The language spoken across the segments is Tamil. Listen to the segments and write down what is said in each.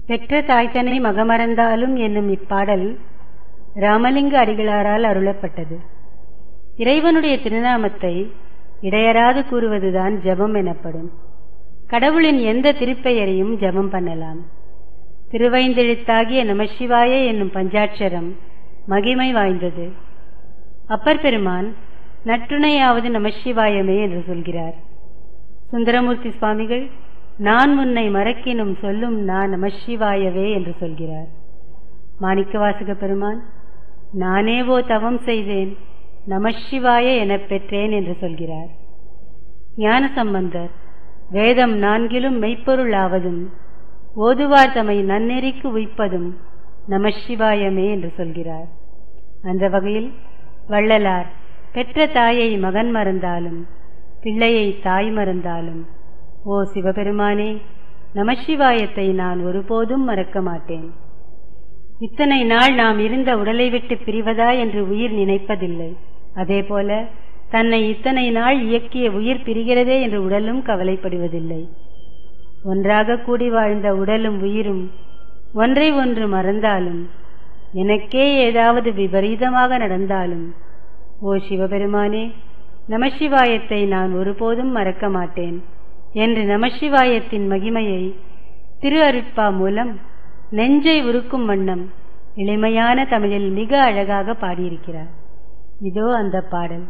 பெற்ற தாய் தன்னை மகமறந்தாலும் என்னும் இப்பாடல் ராமலிங்க அடிகளாரால் அருளப்பட்டது. இறைவனுடைய திருநாமத்தை இடையறாது கூறுவதுதான் ஜபம் எனப்படும். கடவுளின் எந்த திருப்பெயரையும் ஜபம் பண்ணலாம். திருவைந்தெழுத்தாகிய நமசிவாய என்னும் பஞ்சாட்சரம் மகிமை வாய்ந்தது. அப்பர் பெருமான் நற்றுணையாவது நமசிவாயமே என்று சொல்கிறார். சுந்தரமூர்த்தி சுவாமிகள் நான் முன்னை மறக்கினும் சொல்லும் நான் நமசிவாயவே என்று சொல்கிறார். மாணிக்கவாசக பெருமான் நானேவோ தவம் செய்தேன் நமசிவாய எனப் பெற்றேன் என்று சொல்கிறார். ஞான சம்பந்தர் வேதம் நான்கிலும் மெய்ப்பொருளாவதும் ஓதுவார் தம்மை நன்னெறிக்கு உய்ப்பதும் நமசிவாயமே என்று சொல்கிறார். அந்த வகையில் வள்ளலார் பெற்ற தாயை மகன் மறந்தாலும் பிள்ளையை தாய் மறந்தாலும் ஓ சிவபெருமானே நமசிவாயத்தை நான் ஒருபோதும் மறக்க மாட்டேன். இத்தனை நாள் நாம் இருந்த உடலை விட்டு பிரிவதா என்று உயிர் நினைப்பதில்லை. அதேபோல தன்னை இத்தனை நாள் இயக்கிய உயிர் பிரிகிறதே என்று உடலும் கவலைப்படுவதில்லை. ஒன்றாக கூடி வாழ்ந்த உடலும் உயிரும் ஒன்றை ஒன்று மறந்தாலும் எனக்கே ஏதாவது விபரீதமாக நடந்தாலும் ஓ சிவபெருமானே நமசிவாயத்தை நான் ஒருபோதும் மறக்க மாட்டேன் என்று நமசிவாயத்தின் மகிமையை திரு அருட்பா மூலம் நெஞ்சை உருக்கும் வண்ணம் எளிமையான தமிழில் மிக அழகாக பாடியிருக்கிறார். இதோ அந்த பாடல்.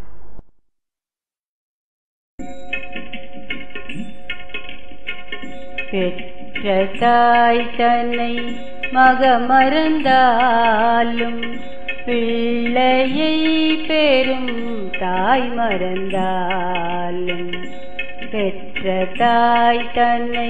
பெற்ற தாய் தன்னை மகமறந்தாலும் பிள்ளையை பெரும் தாய் மறந்தாலும் பெற்ற தாய் தன்னை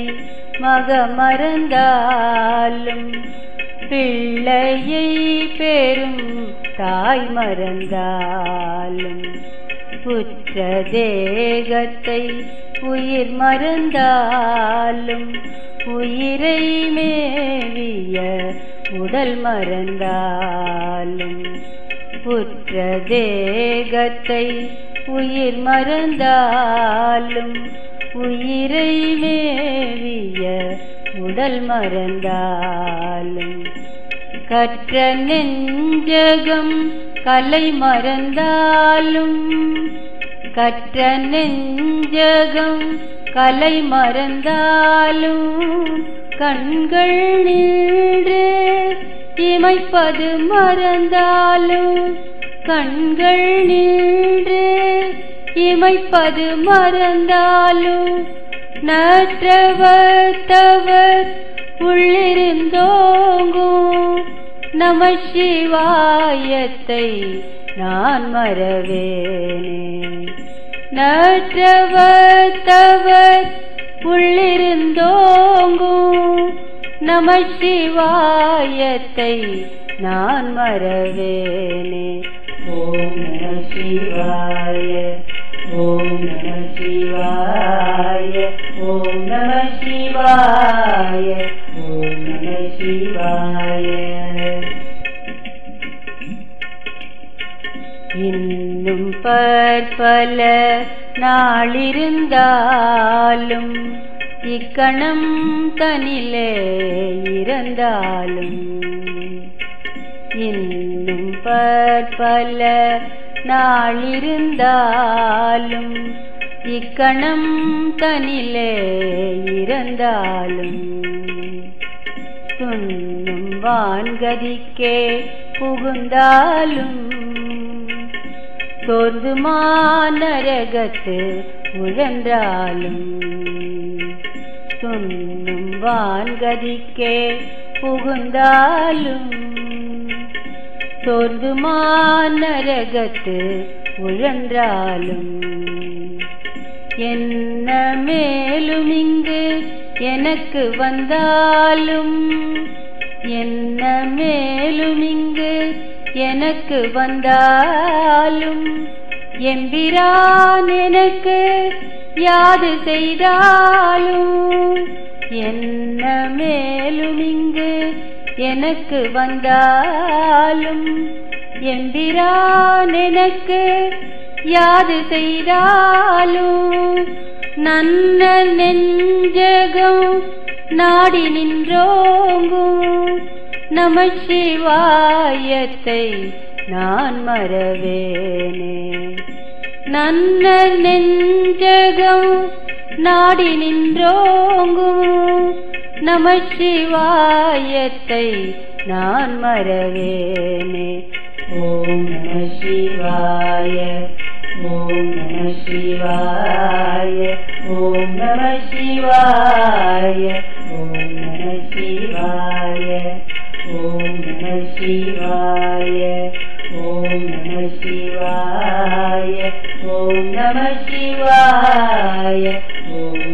மகமறந்தாலும் பிள்ளையை பெரும் தாய் மறந்தாலும் புற்ற தேகத்தை உயிர் மறந்தாலும் உயிரை மேவிய உடல் மறந்தாலும் புற்ற தேகத்தை உயிர் மறந்தாலும் உயிரை மேவிய உடல் மறந்தாலும் கற்ற நெஞ்சகம் கலை மறந்தாலும் கற்ற நெஞ்சகம் கலை மறந்தாலும் கண்கள் நின்று இமைப்பது மறந்தாலும் கண்கள் நின்று இமைப்பது மறந்தாலும் நற்றவர் தவர் உள்ளிருந்தோங்கும் நமசிவாயத்தை நான் மறவேனே. நற்றவர் தவர் உள்ளிருந்தோங்கும் நமசிவாயத்தை நான் மறவேனே. ஓம் நமசிவாய ஓம் நமசிவாய ஓம் நமசிவாய ஓம் நமசிவாய. இன்னும் பற்பல நாளிருந்தாலும் இக்கணம் தனிலே இருந்தாலும் இன்னும் பற்பல நாளிருந்தாலும் இக்கணம் தனிலே இருந்தாலும் துண்ணும் வான்கதிக்கே புகுந்தாலும் சோர்ந்து மாநரகத்து உழன்றாலும் துண்ணும் வான்கதிக்கே புகுந்தாலும் சோர்ந்து மாநரகத்து உழன்றாலும் என்ன மேலும் இங்கு எனக்கு வந்தாலும் என்ன மேலும் இங்கு எனக்கு வந்தாலும் எம்பிரான் எனக்கு யாது செய்தாலும் என்ன மேலும் இங்கு எனக்கு வந்தாலும் எம்பிரான் எனக்கு யாது செய்தாலும் நன்ன நெஞ்சகம் நாடி நின்றோங்கும் நம சிவாயத்தை நான் மறவேனே. நன்ன நெஞ்சகம் நாடி நின்றோங்கும் நம சிவாயத்தை நான் மறவேனே. ஓம் நம சிவாய, ஓம் நம சிவாய, ஓம் நம சிவாய, ஓம் நம சிவாய, ஓம் நம சிவாய, ஓம் நம சிவாய, ஓம் நம சிவாய, ஓம்